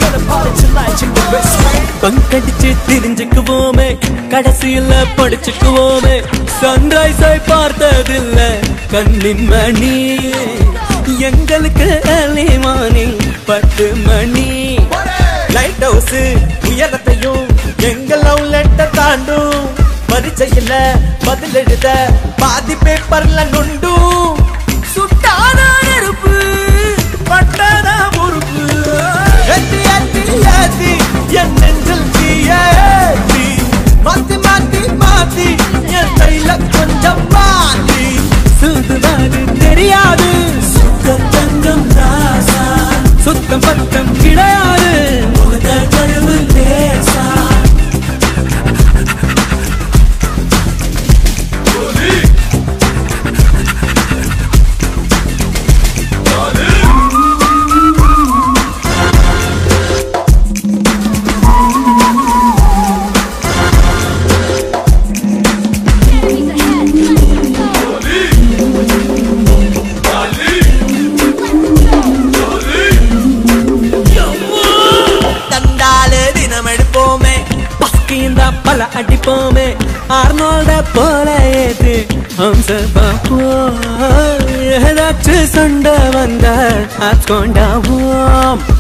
பங்கடிச்சு திரிஞ்சுக்குவோமே கடைசியில படிச்சுக்குவோமே சன்ரைஸை பார்த்ததில்ல கண்ணின் மணி எங்களுக்கு early morning 10 மணி லைட் ஹவுஸ் உயரத்தையும் எங்கள் லவ் லெட்டர் தாண்டும் பரிச்சையில பதில் எழுத பாதி பேப்பர்ல நொண்டும் சுட்டான நெருப்பு பட்டத பொறுப்பு ஏத்தி ஏத்தி ஏத்தி என் நெஞ்சில் தீயேத்தி மாத்தி மாத்தி மாத்தி என் கையில கொஞ்சம் மாத்தி சுதுவாது தெரியாது சுத்தம் தங்கம் ராசா சுத்தம் பத்தம் கிடையாது முகத்த கழுவு லேசா பல அடிப்போமே ஆர்னோல்ட போல ஏது ஹம்ச பாப்போ ஏதாச்சும் சண்டை வந்த ஆட்கொண்டாவோம்